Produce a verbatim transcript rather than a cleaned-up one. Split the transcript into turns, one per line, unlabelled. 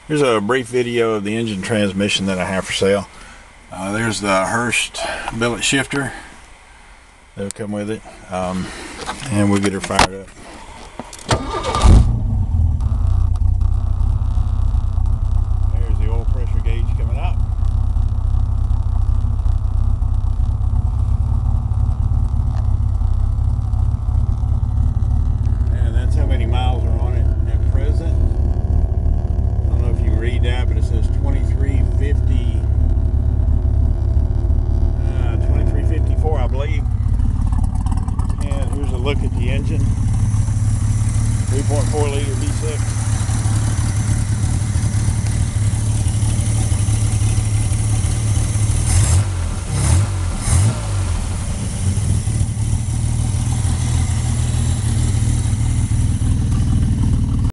Here's a brief video of the engine transmission that I have for sale. Uh, there's the Hurst billet shifter that'll come with it, um, and we'll get her fired up.